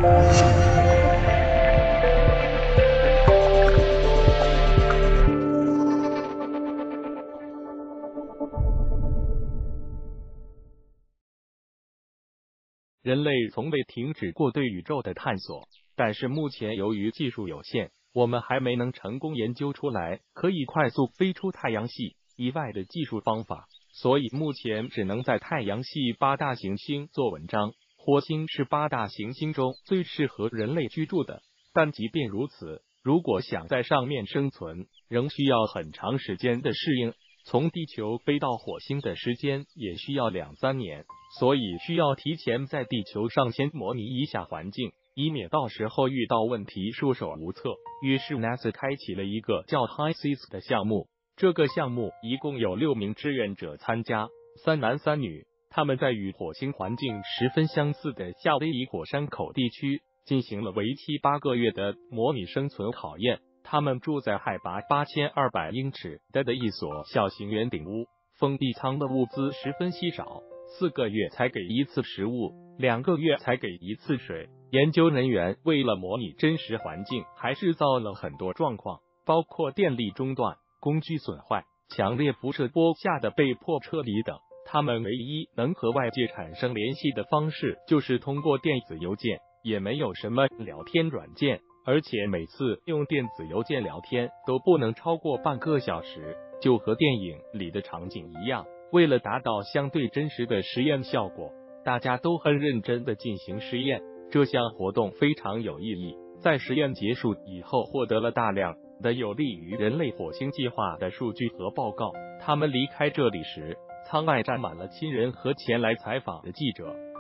人类从未停止过对宇宙的探索，但是目前由于技术有限，我们还没能成功研究出来可以快速飞出太阳系以外的技术方法，所以目前只能在太阳系8大行星做文章。火星是8大行星中最适合人类居住的，但即便如此，如果想在上面生存，仍需要很长时间的适应。从地球飞到火星的时间也需要2-3年，所以需要提前在地球上先模拟一下环境，以免到时候遇到问题束手无策。于是 NASA 开启了一个叫 HI-SEAS 的项目，这个项目一共有6名志愿者参加，3男3女，他们在与火星环境十分相似的夏威夷火山口地区进行了为期8个月的模拟生存考验。他们住在海拔8200英尺的一所小型圆顶屋，封闭舱的物资十分稀少，4个月才给一次食物，2个月才给一次水。研究人员为了模拟真实环境，还制造了很多状况，包括电力中断、工具损坏、强烈辐射波下的被迫撤离等。他们唯一能和外界产生联系的方式就是通过电子邮件，也没有什么聊天软件，而且每次用电子邮件聊天都不能超过半个小时，就和电影里的场景一样。为了达到相对真实的实验效果，大家都很认真地进行实验。这项活动非常有意义，在实验结束以后获得了大量的有利于人类火星计划的数据和报告。他们离开这里时，舱外站满了亲人和前来采访的记者。